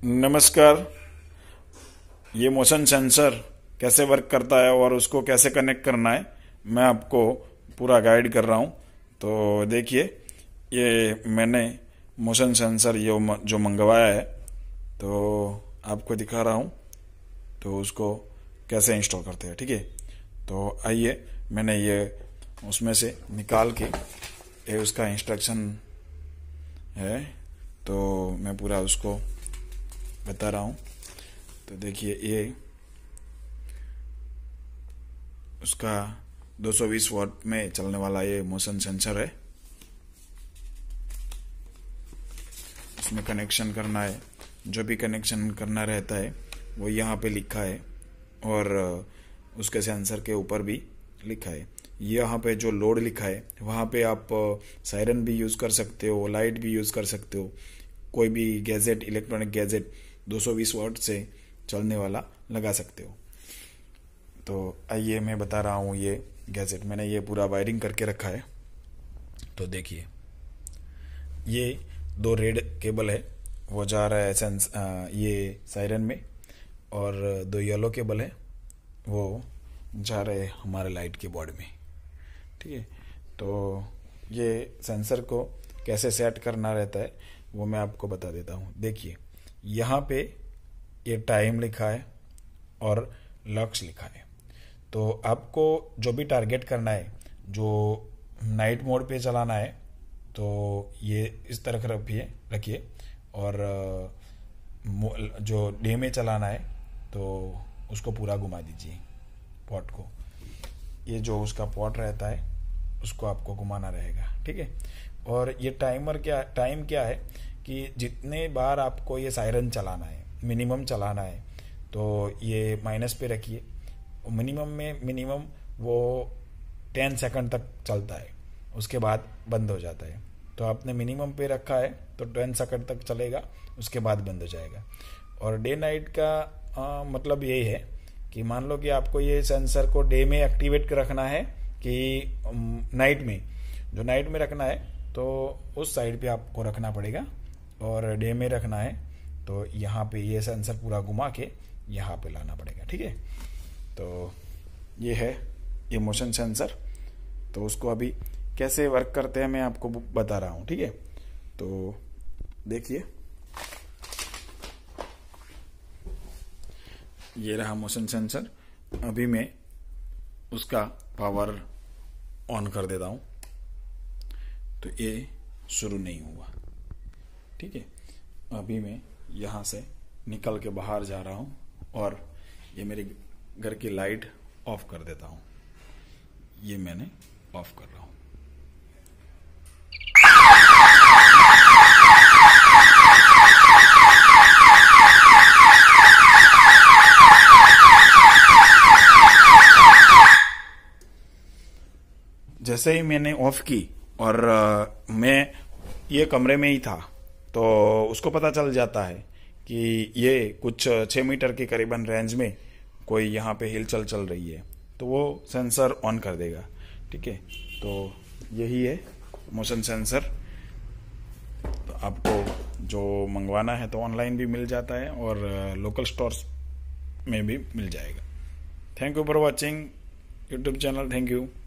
नमस्कार। ये motion sensor कैसे वर्क करता है और उसको कैसे कनेक्ट करना है मैं आपको पूरा गाइड कर रहा हूँ। तो देखिए, ये मैंने मोशन सेंसर जो मंगवाया है तो आपको दिखा रहा हूँ। तो उसको कैसे इंस्टॉल करते हैं, ठीक है। तो आइए, मैंने ये उसमें से निकाल के ये उसका इंस्ट्रक्शन है तो मैं पूरा उसको बता रहा हूँ। तो देखिए, ये उसका 220 वॉट में चलने वाला ये मोशन सेंसर है। इसमें कनेक्शन करना है, जो भी कनेक्शन करना रहता है वो यहाँ पे लिखा है और उसके सेंसर के ऊपर भी लिखा है। यहाँ पे जो लोड लिखा है वहाँ पे आप सायरन भी यूज़ कर सकते हो, लाइट भी यूज़ कर सकते हो, कोई भी गैजेट, इलेक्ट्रॉनिक गैजेट 220 वॉट से चलने वाला लगा सकते हो। तो आइए, मैं बता रहा हूँ। ये गैजेट मैंने ये पूरा वायरिंग करके रखा है। तो देखिए, ये 2 रेड केबल है, वो जा रहा है ये सायरन में, और 2 येलो केबल है, वो जा रहे हैं हमारे लाइट के बोर्ड में, ठीक है। तो ये सेंसर को कैसे सेट करना रहता है वो मैं आपको बता देता हूँ। देखिए, यहाँ पे ये टाइम लिखा है और लक्स लिखा है। तो आपको जो भी टारगेट करना है, जो नाइट मोड पे चलाना है तो ये इस तरह रखिए, और जो डे में चलाना है तो उसको पूरा घुमा दीजिए पॉट को। ये जो उसका पॉट रहता है उसको आपको घुमाना रहेगा, ठीक है। और ये टाइम क्या है कि जितने बार आपको ये सायरन चलाना है, मिनिमम चलाना है, तो ये माइनस पे रखिए। मिनिमम वो 10 सेकंड तक चलता है, उसके बाद बंद हो जाता है। तो आपने मिनिमम पे रखा है तो 10 सेकंड तक चलेगा, उसके बाद बंद हो जाएगा। और डे नाइट का मतलब यही है कि मान लो कि आपको ये सेंसर को डे में एक्टिवेट रखना है कि नाइट में। जो नाइट में रखना है तो उस साइड पे आपको रखना पड़ेगा, और डे में रखना है तो यहाँ पे ये सेंसर पूरा घुमा के यहाँ पे लाना पड़ेगा, ठीक है। तो ये है ये मोशन सेंसर। तो उसको अभी कैसे वर्क करते हैं मैं आपको बता रहा हूँ, ठीक है। तो देखिए, ये रहा मोशन सेंसर। अभी मैं उसका पावर ऑन कर देता हूँ तो ये शुरू नहीं हुआ, ठीक है। अभी मैं यहाँ से निकल के बाहर जा रहा हूँ और ये मेरे घर की लाइट ऑफ कर देता हूँ। ये मैंने ऑफ कर रहा हूँ। जैसे ही मैंने ऑफ की और मैं ये कमरे में ही था तो उसको पता चल जाता है कि ये कुछ 6 मीटर के करीबन रेंज में कोई यहाँ पे हिलचल चल रही है, तो वो सेंसर ऑन कर देगा, ठीक है। तो यही है मोशन सेंसर। तो आपको जो मंगवाना है तो ऑनलाइन भी मिल जाता है और लोकल स्टोर्स में भी मिल जाएगा। Thank you for watching YouTube channel. Thank you.